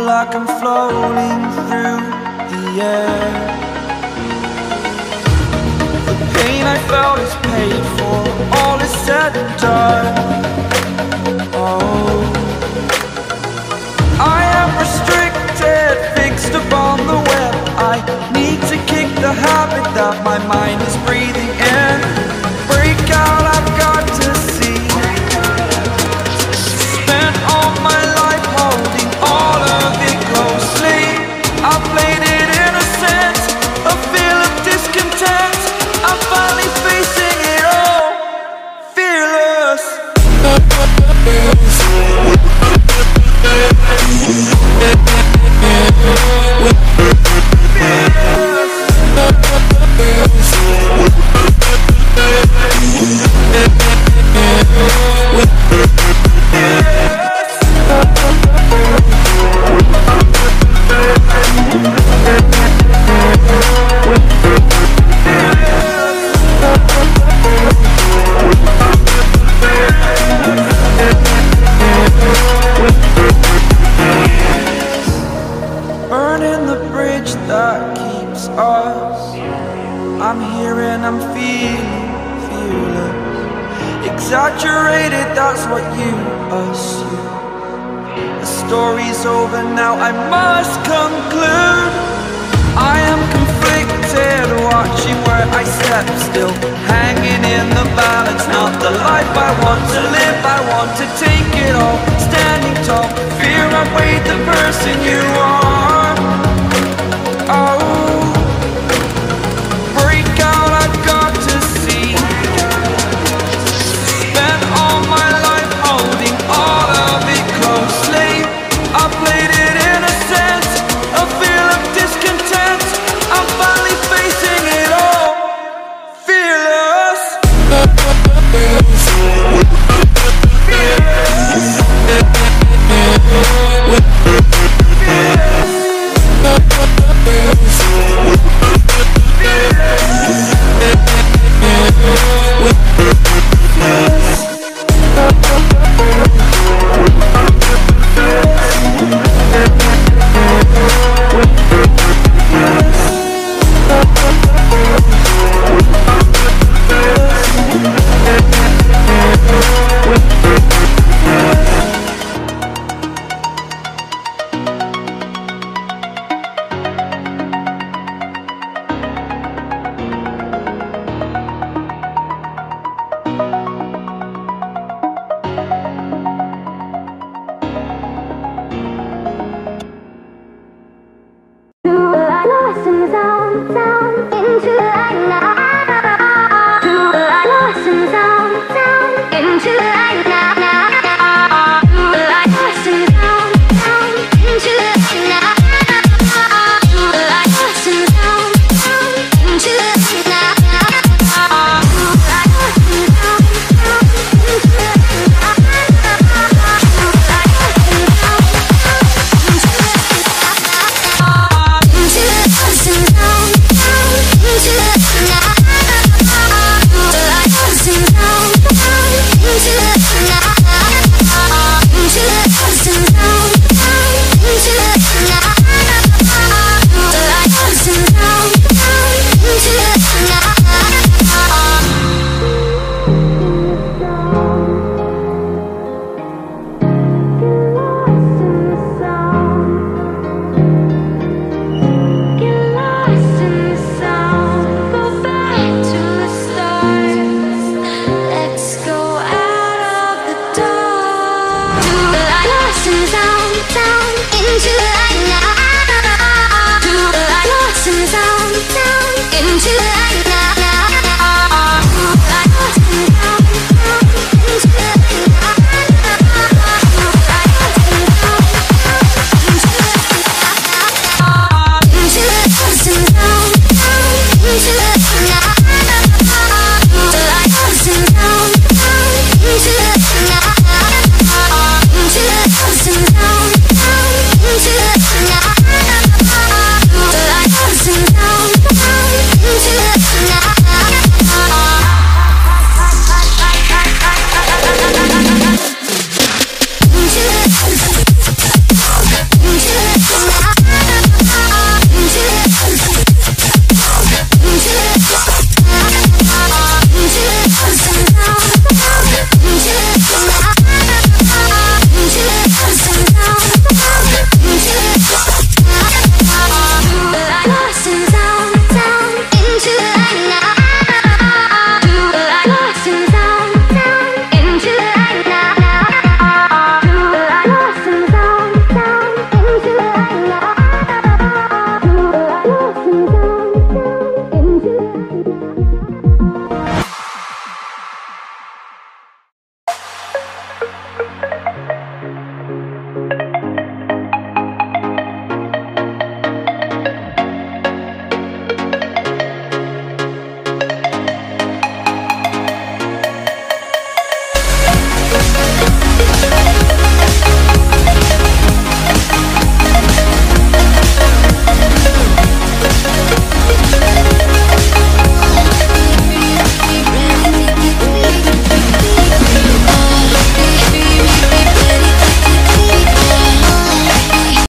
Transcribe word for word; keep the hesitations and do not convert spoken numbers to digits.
like I'm floating through the air. The pain I felt is paid for, all is said and done. Oh, I am restricted, fixed upon the web. I need to kick the habit that my mind is breathing in. Break out, I've got to see. Spent all my life holding all of it closely. I played it innocent, a feel of discontent. I'm finally facing it all, fearless. Burning the bridge that keeps us. I'm here and I'm feeling fearless. Exaggerated, that's what you assume. The story's over now, I must conclude. I am conflicted, watching where I step still, hanging in the balance. Not the life I want to live, I want to take it all. Standing tall, fear I weighed the person you are. Oh, break out, I've got to see. Spent all my life holding all of it closely. I played it innocent, a feel of discontent. I'm finally facing it all, fearless. Into the light now.